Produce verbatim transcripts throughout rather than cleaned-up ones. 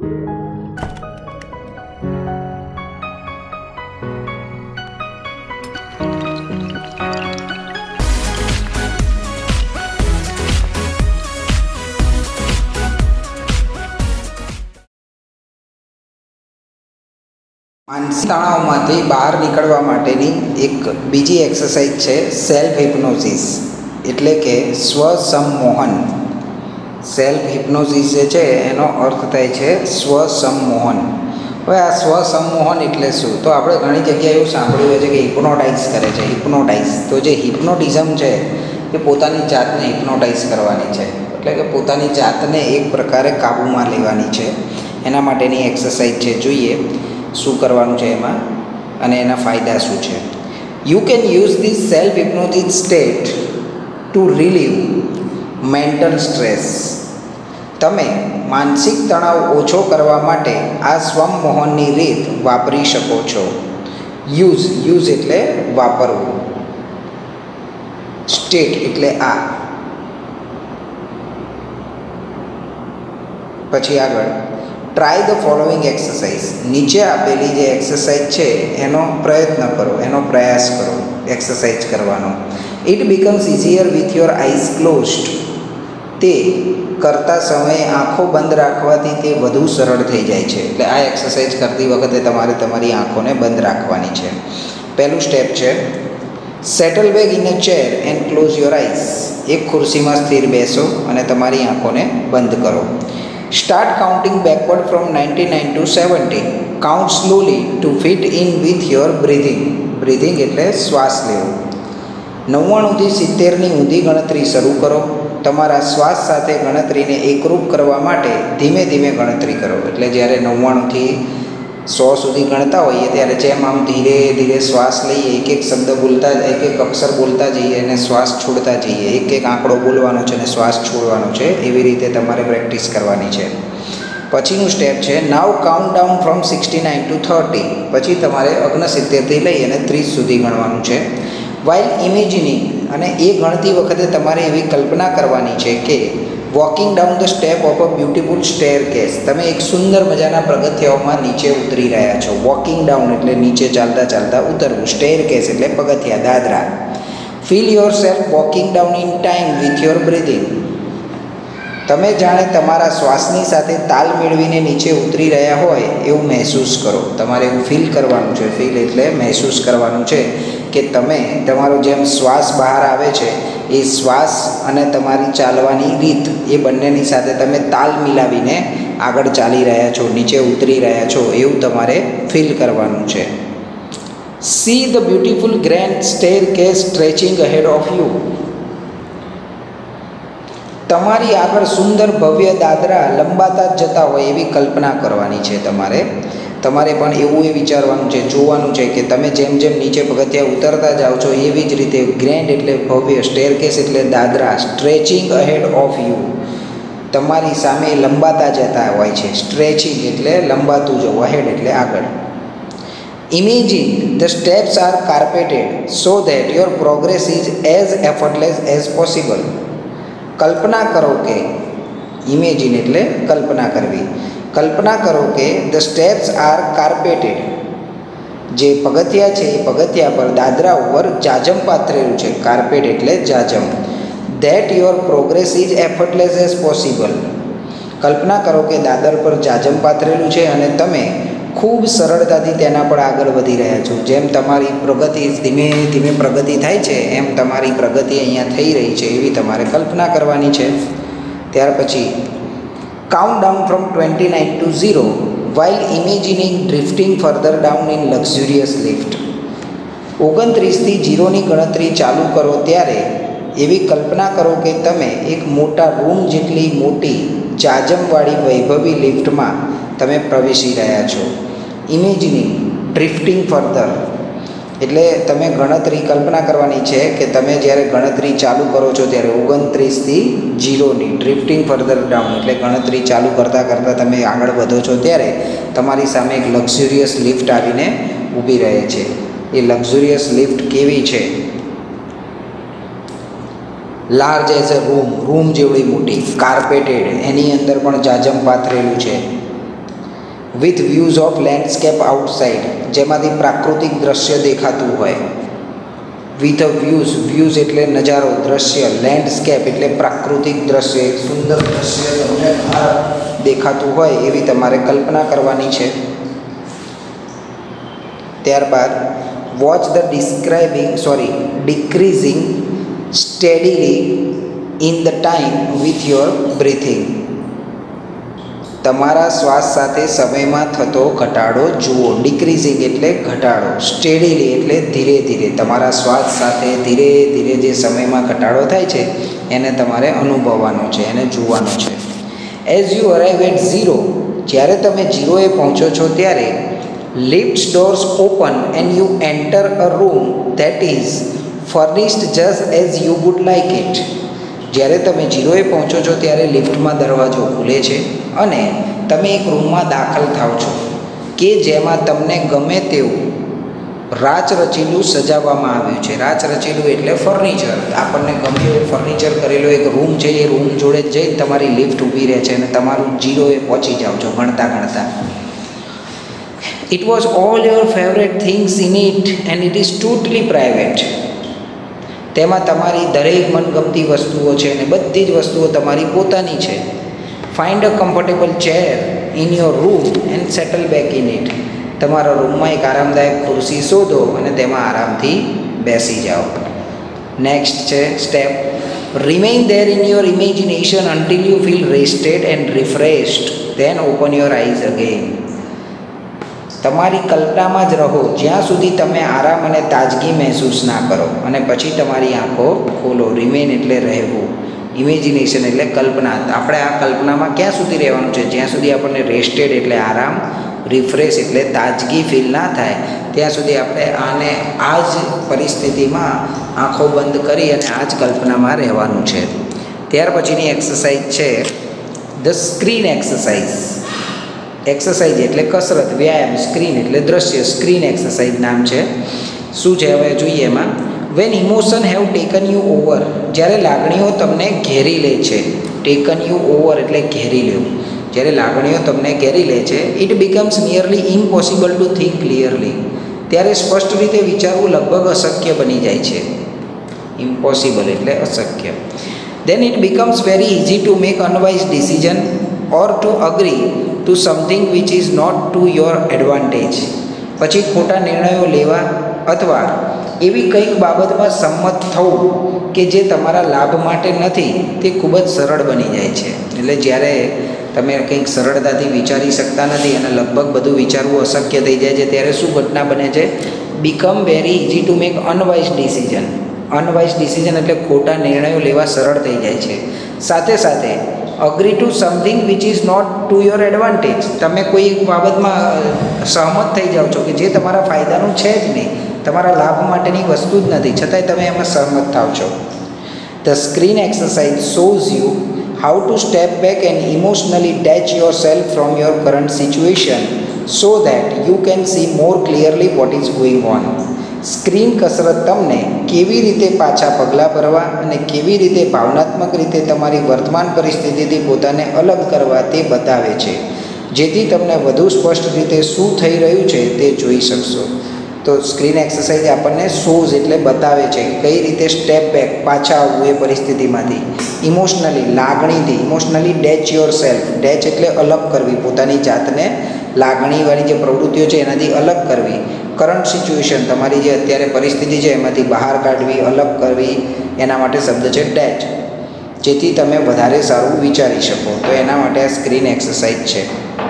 માનસિક તણાવમાંથી બહાર નીકળવા માટેની એક બીજી એક્સરસાઇઝ છે સેલ્ફ હિપ્નોસિસ, એટલે કે સ્વસંમોહન. સેલ્ફ હિપ્નોસિસ જે છે એનો અર્થ થાય છે સ્વસંમોહન. હવે આ સ્વસંમોહન એટલે શું? તો આપણે ઘણી જગ્યાએ એવું સાંભળ્યું છે કે હિપ્નોટાઇઝ કરે છે. હિપ્નોટાઇઝ તો જે હિપ્નોટિઝમ છે એ પોતાની જાતને હિપ્નોટાઇઝ કરવાની છે, એટલે કે પોતાની જાતને એક પ્રકારે કાબૂમાં લેવાની છે. એના માટેની એક્સરસાઇઝ છે. જોઈએ શું કરવાનું છે એમાં અને એના ફાયદા શું છે. You can use this self hypnotic state to relieve mental stress. તમે માનસિક તણાવ ઓછો કરવા માટે આ સ્વમોહનની રીત વાપરી શકો છો. યુઝ યુઝ એટલે વાપરવું, સ્ટેટ એટલે આ. પછી આગળ ટ્રાય ધ ફોલોઈંગ એક્સરસાઇઝ. નીચે આપેલી જે એક્સરસાઇઝ છે એનો પ્રયત્ન કરો, એનો પ્રયાસ કરો એક્સરસાઇઝ કરવાનો. It becomes easier with your eyes closed. તે કરતા સમયે આંખો બંધ રાખવાથી તે વધુ સરળ થઈ જાય છે. એટલે આ એક્સરસાઇઝ કરતી વખતે તમારે તમારી આંખોને બંધ રાખવાની છે. પહેલું સ્ટેપ છે settle back in a chair and close your eyes. એક ખુરશીમાં સ્થિર બેસો અને તમારી આંખોને બંધ કરો. Start counting backward from ninety-nine to seventy. Count slowly to fit in with your breathing. Breathing એટલે શ્વાસ લેવો. નવ્વાણુંથી સિત્તેરની ઊંધી ગણતરી શરૂ કરો. તમારા શ્વાસ સાથે ગણતરીને એકરૂપ કરવા માટે ધીમે ધીમે ગણતરી કરો. એટલે જ્યારે નવ્વાણુંથી સો સુધી ગણતા હોઈએ ત્યારે જેમ આમ ધીરે ધીરે શ્વાસ લઈએ, એક એક શબ્દ બોલતા, એક એક અક્ષર બોલતા જઈએ અને શ્વાસ છોડતા જઈએ. એક એક આંકડો બોલવાનો છે અને શ્વાસ છોડવાનો છે. એવી રીતે તમારે પ્રેક્ટિસ કરવાની છે. પછીનું સ્ટેપ છે now count down from sixty nine to thirty. પછી તમારે ઓગણસિત્તેરથી લઈ અને ત્રીસ સુધી ગણવાનું છે. વાઇલ ઇમેજિનિંગ, અને એ ગણતી વખતે તમારે એવી કલ્પના કરવાની છે કે walking down the step of a beautiful staircase. તમે એક સુંદર મજાના પગથિયાઓમાં નીચે ઉતરી રહ્યા છો. વોકિંગ ડાઉન એટલે નીચે ચાલતા ચાલતા ઉતરવું. સ્ટેર કેસ એટલે પગથિયા, દાદરા. Feel yourself walking down in time with your breathing. તમે જાણે તમારા શ્વાસની સાથે તાલ મેળવીને નીચે ઉતરી રહ્યા હોય એવું મહેસૂસ કરો. તમારે એવું ફીલ કરવાનું છે. ફીલ એટલે મહેસૂસ કરવાનું છે કે તમે તમારો જેમ શ્વાસ બહાર આવે છે એ શ્વાસ અને તમારી ચાલવાની રીત એ બંનેની સાથે તમે તાલ મિલાવીને આગળ ચાલી રહ્યા છો, નીચે ઉતરી રહ્યા છો એવું તમારે ફીલ કરવાનું છે. See the beautiful grand staircase stretching ahead of you. તમારી આગળ સુંદર ભવ્ય દાદરા લંબાતા જ જતા હોય એવી કલ્પના કરવાની છે. તમારે તમારે પણ એવું એ વિચારવાનું છે, જોવાનું છે કે તમે જેમ જેમ નીચે પગથિયા ઉતરતા જાઓ છો એવી જ રીતે ગ્રેન્ડ એટલે ભવ્ય, સ્ટેરકેસ એટલે દાદરા, સ્ટ્રેચિંગ અહેડ ઓફ યુ તમારી સામે લંબાતા જતા હોય છે. સ્ટ્રેચિંગ એટલે લંબાતું જવું, અહેડ એટલે આગળ. Imagine the steps are carpeted so that your progress is as effortless as possible. કલ્પના કરો કે, ઇમેજિન એટલે કલ્પના કરવી. કલ્પના કરો કે ધ સ્ટેપ્સ આર કાર્પેટેડ, જે પગથિયા છે એ પગથિયા પર દાદરા ઉપર જાજમ પાથરેલું છે. કાર્પેટ એટલે જાજમ. That your progress is effortless as possible. કલ્પના કરો કે દાદર પર જાજમ પાથરેલું છે અને તમે ખૂબ સરળતાથી તેના પર આગળ વધી રહ્યા છો. જેમ તમારી પ્રગતિ ધીમે ધીમે પ્રગતિ થાય છે એમ તમારી પ્રગતિ અહીંયા થઈ રહી છે એવી તમારે કલ્પના કરવાની છે. ત્યાર પછી count down from twenty nine to zero while imagining drifting further down in luxurious lift. ઓગણત્રીસથી ઝીરોની ગણતરી ચાલુ કરો ત્યારે એવી કલ્પના કરો કે તમે એક મોટા રૂમ જેટલી મોટી જાજમવાળી વૈભવી લિફ્ટમાં તમે પ્રવેશી રહ્યા છો. ઇમેજિનિંગ ડ્રિફ્ટિંગ ફર્ધર એટલે તમે ગણતરી કલ્પના કરવાની છે કે તમે જ્યારે ગણતરી ચાલુ કરો છો ત્યારે ઓગણત્રીસથી ઝીરોની ડ્રિફ્ટિંગ ફર્ધર ડાઉન એટલે ગણતરી ચાલુ કરતાં કરતાં તમે આગળ વધો છો ત્યારે તમારી સામે એક લક્ઝુરિયસ લિફ્ટ આવીને ઊભી રહે છે. એ લક્ઝુરિયસ લિફ્ટ કેવી છે? Large as a room, room જેવડી મોટી. કાર્પેટેડ એની અંદર પણ જાજમ પાથરેલું છે. With views of landscape outside, જેમાંથી પ્રાકૃતિક દ્રશ્ય દેખાતું હોય. વિથ અ વ્યૂઝ, વ્યૂઝ એટલે નજારો, દ્રશ્ય, લેન્ડસ્કેપ એટલે પ્રાકૃતિક દ્રશ્ય, એક સુંદર દ્રશ્ય તમને બહાર દેખાતું હોય એવી તમારે કલ્પના કરવાની છે. ત્યારબાદ watch the describing sorry decreasing steadily in the time with your breathing. તમારા શ્વાસ સાથે સમયમાં થતો ઘટાડો જુઓ. ડિક્રીઝિંગ એટલે ઘટાડો, સ્ટેડીલી એટલે ધીરે ધીરે. તમારા શ્વાસ સાથે ધીરે ધીરે જે સમયમાં ઘટાડો થાય છે એને તમારે અનુભવવાનો છે, એને જોવાનો છે. As you arrive at zero, જ્યારે તમે ઝીરોએ પહોંચો છો ત્યારે lift doors open and you enter a room that is furnished just as you would like it. જ્યારે તમે ઝીરોએ પહોંચો છો ત્યારે લિફ્ટમાં દરવાજો ખુલે છે અને તમે એક રૂમમાં દાખલ થાવ છો કે જેમાં તમને ગમે તેવું રાચ રચેલું સજાવવામાં આવ્યું છે. રાચ રચેલું એટલે ફર્નિચર. આપણને ગમે એવું ફર્નિચર કરેલો એક રૂમ છે, એ રૂમ જોડે જઈને તમારી લિફ્ટ ઊભી રહે છે અને તમારું ઝીરોએ પહોંચી જાઓ છો ગણતા ગણતા. It was all your favourite things in it and it is totally private. તેમાં તમારી દરેક મનગમતી વસ્તુઓ છે અને બધી જ વસ્તુઓ તમારી પોતાની છે. Find a comfortable chair in your room and settle back in it. તમારા રૂમમાં એક આરામદાયક ખુરશી શોધો અને તેમાં આરામથી બેસી જાઓ. નેક્સ્ટ છે step, remain there in your imagination until you feel rested and refreshed, then open your eyes again. તમારી કલ્પનામાં જ રહો જ્યાં સુધી તમે આરામ અને તાજગી મહેસૂસ ના કરો અને પછી તમારી આંખો ખોલો. રિમેઇન એટલે રહેવું, ઇમેજિનેશન એટલે કલ્પના. આપણે આ કલ્પનામાં ક્યાં સુધી રહેવાનું છે? જ્યાં સુધી આપણને રેસ્ટેડ એટલે આરામ, રિફ્રેશ એટલે તાજગી ફીલ ના થાય ત્યાં સુધી આપણે આને આ જ પરિસ્થિતિમાં આંખો બંધ કરી અને આ જ કલ્પનામાં રહેવાનું છે. ત્યાર પછીની એક્સરસાઇઝ છે ધ સ્ક્રીન એક્સરસાઇઝ. એક્સરસાઇઝ એટલે કસરત, વ્યાયામ. સ્ક્રીન એટલે દ્રશ્ય. સ્ક્રીન એક્સરસાઇઝ નામ છે. શું છે હવે જોઈએ એમાં. When emotion have taken you over, જ્યારે લાગણીઓ તમને ઘેરી લે છે. ટેકન યુ ઓવર એટલે ઘેરી લેવું. જ્યારે લાગણીઓ તમને ઘેરી લે છે, it becomes nearly impossible to think clearly, ત્યારે સ્પષ્ટ રીતે વિચારવું લગભગ અશક્ય બની જાય છે. ઇમ્પોસિબલ એટલે અશક્ય. Then it becomes very easy to make unwise decision or to agree to something which is not to your advantage. પછી ખોટા નિર્ણયો લેવા અથવા એવી કંઈક બાબતમાં સંમત થવું કે જે તમારા લાભ માટે નથી તે ખૂબ જ સરળ બની જાય છે. એટલે જ્યારે તમે કંઈક સરળતાથી વિચારી શકતા નથી અને લગભગ બધું વિચારવું અશક્ય થઈ જાય છે ત્યારે શું ઘટના બને છે? Become very easy to make unwise decision. Unwise decision એટલે ખોટા નિર્ણયો લેવા સરળ થઈ જાય છે. સાથે સાથે agree to something which is not to your advantage. તમે કોઈ એક બાબતમાં સહમત થઈ જાઓ છો કે જે તમારા ફાયદાનું છે જ નહીં, તમારા લાભ માટેની વસ્તુ જ નથી, છતાંય તમે એમાં સહમત થાવ છો. The screen exercise shows you how to step back and emotionally detach yourself from your current situation so that you can see more clearly what is going on. Screen કસરત તમને કેવી રીતે પાછા પગલાં ભરવા અને કેવી રીતે ભાવનાત્મક રીતે તમારી વર્તમાન પરિસ્થિતિથી પોતાને અલગ કરવા તે બતાવે છે, જેથી તમને વધુ સ્પષ્ટ રીતે શું થઈ રહ્યું છે તે જોઈ શકશો. તો સ્ક્રીન એક્સરસાઇઝ આપણને શોઝ એટલે બતાવે છે કે કઈ રીતે સ્ટેપ બેક, પાછા આવવું એ પરિસ્થિતિમાંથી. ઇમોશનલી લાગણીથી, emotionally detach yourself. Detach એટલે અલગ કરવી, પોતાની જાતને લાગણીવાળી જે પ્રવૃત્તિઓ છે એનાથી અલગ કરવી. કરંટ સિચ્યુએશન, તમારી જે અત્યારે પરિસ્થિતિ છે એમાંથી બહાર કાઢવી, અલગ કરવી, એના માટે શબ્દ છે ડેચ, જેથી તમે વધારે સારું વિચારી શકો. તો એના માટે આ સ્ક્રીન એક્સરસાઇઝ છે.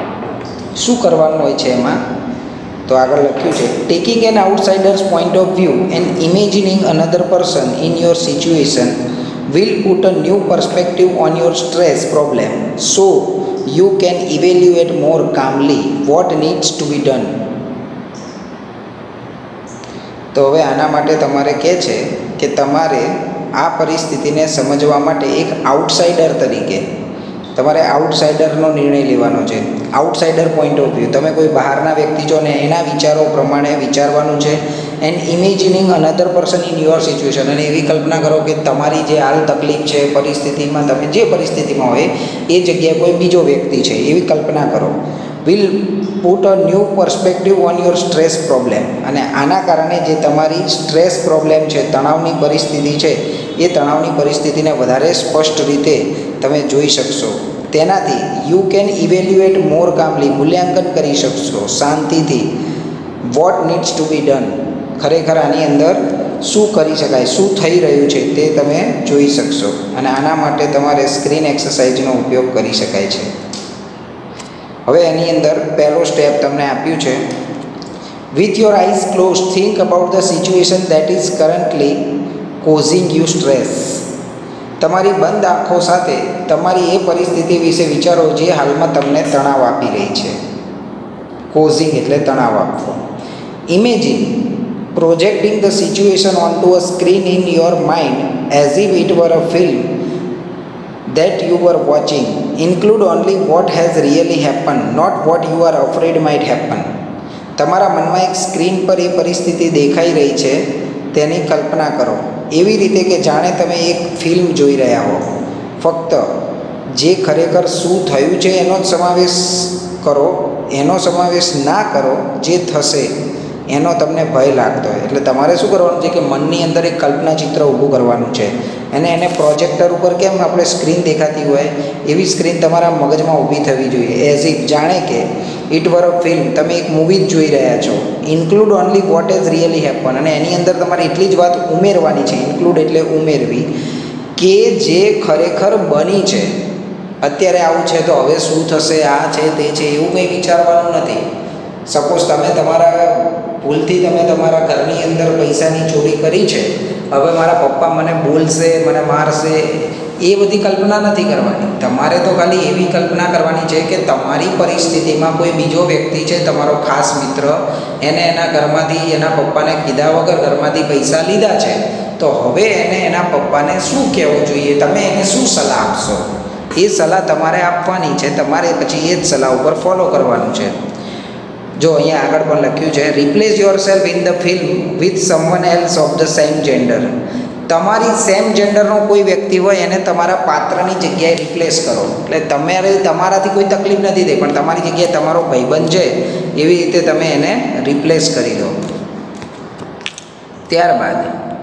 શું કરવાનું હોય છે એમાં? તો આગળ લખ્યું છે taking an outsider's point of view and imagining another person in your situation will put a new perspective on your stress problem so you can evaluate more calmly what needs to be done. તો હવે આના માટે તમારે કહે છે કે તમારે આ પરિસ્થિતિને સમજવા માટે એક આઉટસાઇડર તરીકે તમારે આઉટસાઇડરનો નિર્ણય લેવાનો છે. આઉટસાઇડર પોઈન્ટ ઓફ વ્યૂ, તમે કોઈ બહારના વ્યક્તિ છો ને એના વિચારો પ્રમાણે વિચારવાનું છે. And imagining another person in your situation, અને એવી કલ્પના કરો કે તમારી જે હાલ તકલીફ છે પરિસ્થિતિમાં, તમે જે પરિસ્થિતિમાં હોય એ જગ્યાએ કોઈ બીજો વ્યક્તિ છે એવી કલ્પના કરો. Will put a new perspective on your stress problem. અને આના કારણે જે તમારી સ્ટ્રેસ પ્રોબ્લેમ છે, તણાવની પરિસ્થિતિ છે, એ તણાવની પરિસ્થિતિને વધારે સ્પષ્ટ રીતે તમે જોઈ શકશો. તેનાથી you can evaluate more calmly, મૂલ્યાંકન કરી શકશો શાંતિથી. What needs to be done, ખરેખર આની અંદર શું કરી શકાય, શું થઈ રહ્યું છે તે તમે જોઈ શકશો. અને આના માટે તમારે સ્ક્રીન એક્સરસાઇઝનો ઉપયોગ કરી શકાય છે. હવે એની અંદર પહેલો સ્ટેપ તમને આપ્યું છે. With your eyes close think about the situation that is currently causing you stress. તમારી બંધ આંખો સાથે તમારી એ પરિસ્થિતિ વિશે વિચારો જે હાલમાં તમને તણાવ આપી રહી છે. કોઝિંગ એટલે તણાવ આપવો. Imagine projecting the situation onto a screen in your mind as if it were a film that you were watching. Include only what has really happened, not what you are afraid might happen. તમારા મનમાં એક screen પર એ પરિસ્થિતિ દેખાઈ રહી છે તેની કલ્પના કરો, એવી રીતે કે જાણે તમે એક ફિલ્મ જોઈ રહ્યા હો. ફક્ત જે ખરેખર શું થયું છે એનો જ સમાવેશ કરો, એનો સમાવેશ ના કરો જે થશે એનો તમને ભય લાગતો હોય. એટલે તમારે શું કરવાનું છે કે મનની અંદર એક કલ્પના ચિત્ર ઊભું કરવાનું છે અને એને પ્રોજેક્ટર ઉપર કેમ આપણે સ્ક્રીન દેખાતી હોય એવી સ્ક્રીન તમારા મગજમાં ઊભી થવી જોઈએ. એઝ ઇફ જાણે કે ઇટ વર અ ફિલ્મ, તમે એક મૂવી જ જોઈ રહ્યા છો. Include only what is really happen, અને એની અંદર તમારે એટલી જ વાત ઉમેરવાની છે. ઇન્ક્લુડ એટલે ઉમેરવી, કે જે ખરેખર બની છે. અત્યારે આવું છે તો હવે શું થશે, આ છે તે છે એવું કંઈ વિચારવાનું નથી. સપોઝ તમે તમારા ભૂલથી તમે તમારા ઘરની અંદર પૈસાની ચોરી કરી છે, હવે મારા પપ્પા મને બોલશે, મને મારશે, એ બધી કલ્પના નથી કરવાની. તમારે તો ખાલી એવી કલ્પના કરવાની છે કે તમારી પરિસ્થિતિમાં કોઈ બીજો વ્યક્તિ છે, તમારો ખાસ મિત્ર, એને એના ઘરમાંથી એના પપ્પાને કીધા વગર ઘરમાંથી પૈસા લીધા છે, તો હવે એને એના પપ્પાને શું કહેવું જોઈએ, તમે એને શું સલાહ આપશો, એ સલાહ તમારે આપવાની છે. તમારે પછી એ જ સલાહ ઉપર ફોલો કરવાનું છે. જો અહીંયા આગળ પણ લખ્યું છે, replace yourself in the film with someone else of the same gender. તમારી સેમ જેન્ડરનો કોઈ વ્યક્તિ હોય એને તમારા પાત્રની જગ્યાએ રિપ્લેસ કરો. એટલે તમારે તમારાથી કોઈ તકલીફ નથી થઈ, પણ તમારી જગ્યાએ તમારો ભાઈબંધ છે એવી રીતે તમે એને રિપ્લેસ કરી દો. ત્યારબાદ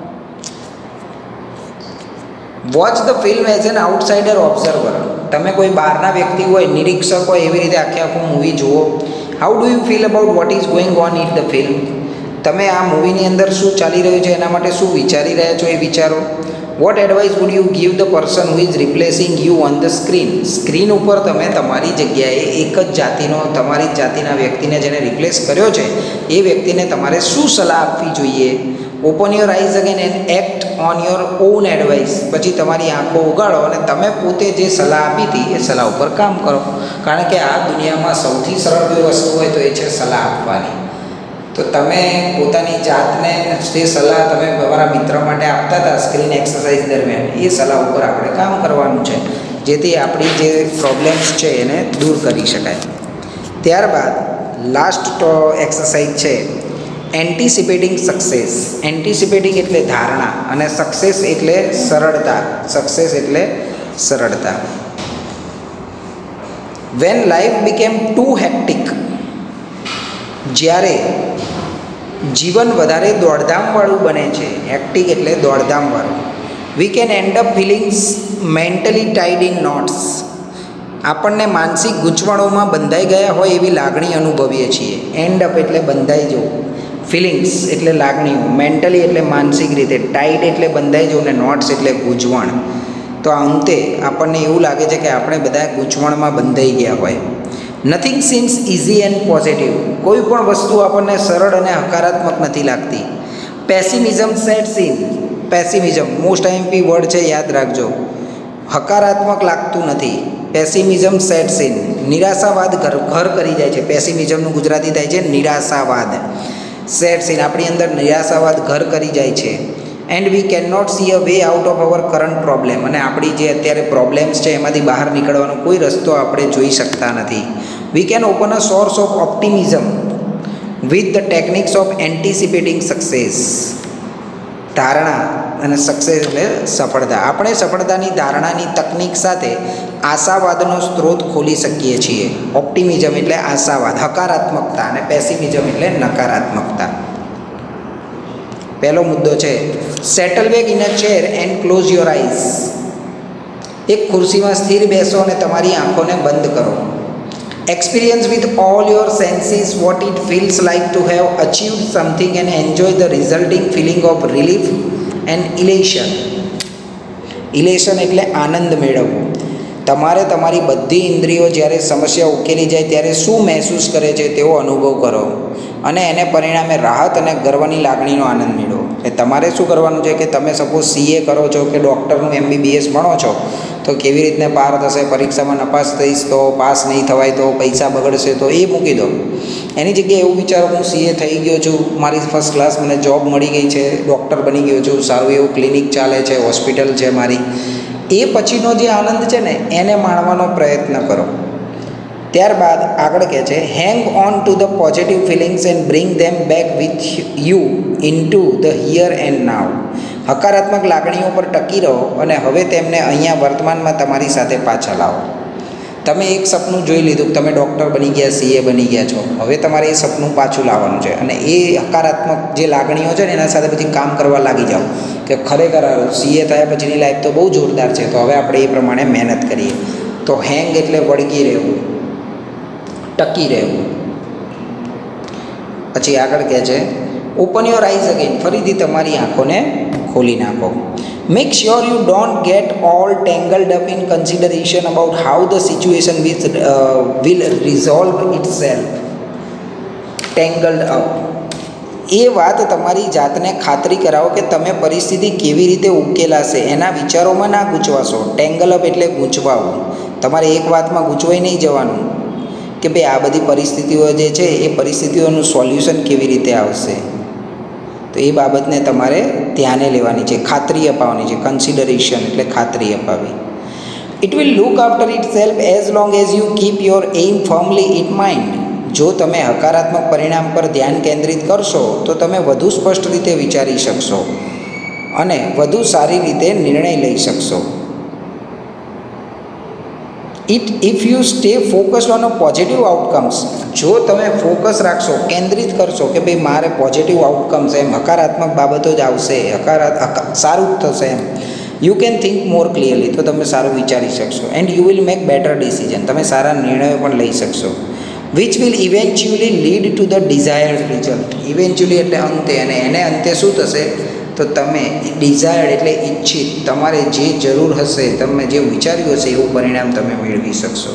watch the film as an outsider observer. તમે કોઈ બહારના વ્યક્તિ હોય, નિરીક્ષક હોય, એવી રીતે આખે આખું મૂવી જુઓ. How do you feel about what is going on in the film. તમે આ મૂવીની અંદર શું ચાલી રહ્યું છે એના માટે શું વિચારી રહ્યા છો એ વિચારો. What advice would you give the person who is replacing you on the screen. Screen ઉપર તમે તમારી જગ્યાએ એક જ જાતિનો, તમારી જ જાતિના વ્યક્તિને જેને રિપ્લેસ કર્યો છે એ વ્યક્તિને તમારે શું સલાહ આપવી જોઈએ. Open your eyes again and act on your own advice. પછી તમારી આંખો ઉગાડો અને તમે પોતે જે સલાહ આપી હતી એ સલાહ ઉપર કામ કરો. કારણ કે આ દુનિયામાં સૌથી સરળ કોઈ વસ્તુ હોય તો એ છે સલાહ આપવાની. તો તમે પોતાની જાતને જે સલાહ તમે તમારા મિત્ર માટે આપતા હતા સ્ક્રીન એક્સરસાઇઝ દરમિયાન, એ સલાહ ઉપર આપણે કામ કરવાનું છે, જેથી આપણી જે પ્રોબ્લેમ્સ છે એને દૂર કરી શકાય. ત્યારબાદ લાસ્ટ એક્સરસાઇઝ છે એન્ટિસિપેટિંગ સક્સેસ. એન્ટિસિપેટિંગ એટલે ધારણા અને સક્સેસ એટલે સરળતા. સક્સેસ એટલે સરળતા. When life became too hectic. જ્યારે જીવન વધારે દોડધામવાળું બને છે, હેક્ટિક એટલે દોડધામવાળું, we can end up feelings mentally tied in knots. આપણને માનસિક ગૂંચવણોમાં બંધાઈ ગયા હોય એવી લાગણી અનુભવીએ છીએ. એન્ડ અપ એટલે બંધાઈ જવું, ફિલિંગ્સ એટલે લાગણીઓ, મેન્ટલી એટલે માનસિક રીતે, ટાઈટ એટલે બંધાઈ જવું, ને નોટ્સ એટલે ગૂંચવણ. તો અંતે આપણને એવું લાગે છે કે આપણે બધા ગૂંચવણમાં બંધાઈ ગયા હોય. Nothing seems easy and positive. કોઈ પણ વસ્તુ આપણને સરળ અને હકારાત્મક નથી લાગતી. Pessimism sets in. Pessimism most IMP word છે, યાદ રાખજો. હકારાત્મક લાગતું નથી. Pessimism sets in. નિરાશાવાદ ઘર ઘર કરી જાય છે. પેસિમિઝમનું ગુજરાતી થાય છે નિરાશાવાદ. સેટ્સ ઇન, આપણી અંદર નિરાશાવાદ ઘર કરી જાય છે. And we can not see a way out of our current problem. અને આપણી જે અત્યારે પ્રોબ્લેમ્સ છે એમાંથી બહાર નીકળવાનો કોઈ રસ્તો આપણે જોઈ શકતા નથી. We can open a source of optimism with the techniques of anticipating success. ધારણા અને સક્સેસ એટલે સફળતા. આપણે સફળતાની ધારણાની તકનિક સાથે આશાવાદનો સ્ત્રોત ખોલી શકીએ છીએ. ઓપ્ટિમિઝમ એટલે આશાવાદ, હકારાત્મકતા, અને પેસિમિઝમ એટલે નકારાત્મકતા. પહેલો મુદ્દો છે settle back in a chair and close your eyes. એક ખુરશીમાં સ્થિર બેસો અને તમારી આંખોને બંધ કરો. Experience with all your senses what it feels like to have achieved something and enjoy the resulting feeling of relief and elation. Elation એટલે આનંદ મેળવવો. તમારે તમારી બધી ઇન્દ્રિયો જ્યારે સમસ્યા ઉકેલી જાય ત્યારે શું મહેસૂસ કરે છે તેવો અનુભવ કરો અને એને પરિણામે રાહત અને ગર્વની લાગણીનો આનંદ મેળવો. એ તમારે શું કરવાનું છે કે તમે સપોઝ સીએ કરો છો કે ડૉક્ટરનું એમબીબીએસ ભણો છો તો કેવી રીતને પાર થશે, પરીક્ષામાં નપાસ થઈશ તો, પાસ નહીં થવાય તો, પૈસા બગડશે તો, એ મૂકી દો. એની જગ્યાએ એવું વિચારો હું સીએ થઈ ગયો છું, મારી ફર્સ્ટ ક્લાસ મને જોબ મળી ગઈ છે, ડૉક્ટર બની ગયો છું, સારું એવું ક્લિનિક ચાલે છે, હોસ્પિટલ છે મારી. એ પછીનો જે આનંદ છે ને એને માણવાનો પ્રયત્ન કરો. ત્યારબાદ આગળ કહે છે hang on to the positive feelings and bring them back with you into the here and now. હકારાત્મક લાગણીઓ પર ટકી રહો અને હવે તેમને અહીંયા વર્તમાનમાં તમારી સાથે પાછા લાવો. તમે એક સપનું જોઈ લીધું, તમે ડૉક્ટર બની ગયા, સીએ બની ગયા છો, હવે તમારે એ સપનું પાછું લાવવાનું છે અને એ હકારાત્મક જે લાગણીઓ છે ને એના સાથે પછી કામ કરવા લાગી જાઓ કે ખરેખર સીએ થયા પછીની લાઈફ તો બહુ જોરદાર છે, તો હવે આપણે એ પ્રમાણે મહેનત કરીએ. તો હેંગ એટલે વળગી રહેવું, ટકી રહેવું. પછી આગળ કહે છે ઓપન યોર આઈઝ અગેન, ફરીથી તમારી આંખોને ખોલી નાખો. Make sure you don't get all tangled up in consideration about how the situation with will resolve itself. Tangled up એ વાત તમારી જાતને ખાતરી કરાવો કે તમે પરિસ્થિતિ કેવી રીતે ઉકેલાશે એના વિચારોમાં ના ગૂંચવાશો. ટેંગલ અપ એટલે ગૂંચવાવું. તમારે એક વાતમાં ગૂંચવાઈ નહીં જવાનું કે ભાઈ આ બધી પરિસ્થિતિઓ જે છે એ પરિસ્થિતિઓનું સોલ્યુશન કેવી રીતે આવશે, તો એ બાબતને તમારે ધ્યાને લેવાની છે, ખાતરી અપાવવાની છે. કન્સિડરેશન એટલે ખાતરી અપાવી. It will look after itself as long as you keep your aim firmly in mind. જો તમે હકારાત્મક પરિણામ પર ધ્યાન કેન્દ્રિત કરશો તો તમે વધુ સ્પષ્ટ રીતે વિચારી શકશો અને વધુ સારી રીતે નિર્ણય લઈ શકશો. It if you stay focused on a positive outcomes, જો તમે ફોકસ રાખશો, કેન્દ્રિત કરશો કે ભાઈ મારે પોઝિટિવ આઉટકમ્સ એમ હકારાત્મક બાબતો જ આવશે, હકારાત્મક સારું જ થશે એમ, you can think more clearly, તો તમે સારું વિચારી શકશો. And you will make better decision, તમે સારા નિર્ણયો પણ લઈ શકશો. Which will eventually lead to the desired result. Eventually એટલે અંતે, અને એને અંતે શું થશે તો તમે ડિઝાયર્ડ એટલે ઈચ્છિત, તમારે જે જરૂર હશે, તમે જે વિચાર્યું હશે એવું પરિણામ તમે મેળવી શકશો.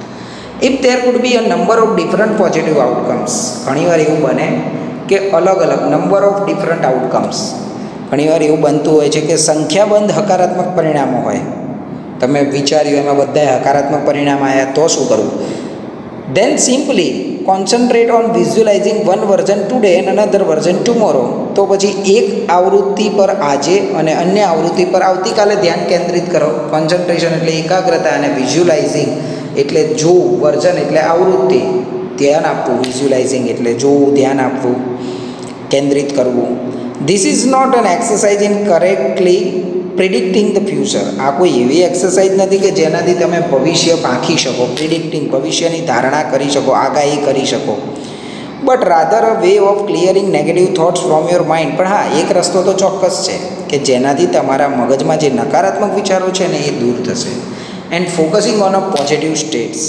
If there could be a number of different positive outcomes, ઘણીવાર એવું બને કે અલગ અલગ નંબર ઓફ ડિફરન્ટ આઉટકમ્સ, ઘણીવાર એવું બનતું હોય છે કે સંખ્યાબંધ હકારાત્મક પરિણામો હોય, તમે વિચાર્યું એમાં બધાય હકારાત્મક પરિણામ આવ્યા, તો શું કરવું? Then simply concentrate on visualizing one version today and another version tomorrow. તો પછી એક આવૃત્તિ પર આજે અને અન્ય આવૃત્તિ પર આવતીકાલે ધ્યાન કેન્દ્રિત કરો. કોન્સન્ટ્રેશન એટલે એકાગ્રતા અને વિઝ્યુલાઇઝિંગ એટલે જોવું, વર્ઝન એટલે આવૃત્તિ, ધ્યાન આપવું, વિઝ્યુલાઇઝિંગ એટલે જોવું, ધ્યાન આપવું, કેન્દ્રિત કરવું. This is not an exercise in correctly predicting the future. આ કોઈ એવી એક્સરસાઇઝ નથી કે જેનાથી તમે ભવિષ્ય પાંખી શકો, પ્રિડિક્ટિંગ ભવિષ્યની ધારણા કરી શકો, આગાહી કરી શકો. But rather a way of clearing negative thoughts from your mind. પણ હા, એક રસ્તો તો ચોક્કસ છે કે જેનાથી તમારા મગજમાં જે નકારાત્મક વિચારો છે ને એ દૂર થશે. And focusing on a positive states,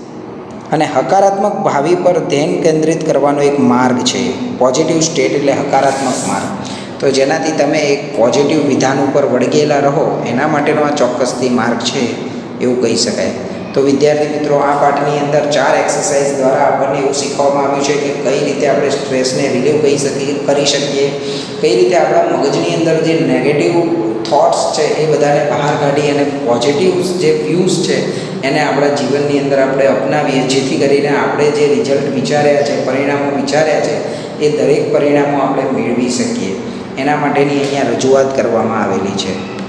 અને હકારાત્મક ભાવિ પર ધ્યાન કેન્દ્રિત કરવાનો એક માર્ગ છે. પોઝિટિવ સ્ટેટ એટલે હકારાત્મક માર્ગ, તો જેનાથી તમે એક પોઝિટિવ વિધાન ઉપર વળગેલા રહો, એના માટેનો આ ચોક્કસથી માર્ગ છે એવું કહી શકાય. તો વિદ્યાર્થી મિત્રો, આ પાઠની અંદર ચાર એક્સરસાઇઝ દ્વારા આપણને એવું શીખવવામાં આવ્યું છે કે કઈ રીતે આપણે સ્ટ્રેસને રિલીવ કરી શકીએ કરી શકીએ કઈ રીતે આપણા મગજની અંદર જે નેગેટિવ થોટ્સ છે એ બધાને બહાર કાઢી અને પોઝિટિવ જે વ્યૂઝ છે એને આપણા જીવનની અંદર આપણે અપનાવીએ, જેથી કરીને આપણે જે રિઝલ્ટ વિચાર્યા છે, પરિણામો વિચાર્યા છે, એ દરેક પરિણામો આપણે મેળવી શકીએ. એના માટેની અહીંયા રજૂઆત કરવામાં આવેલી છે.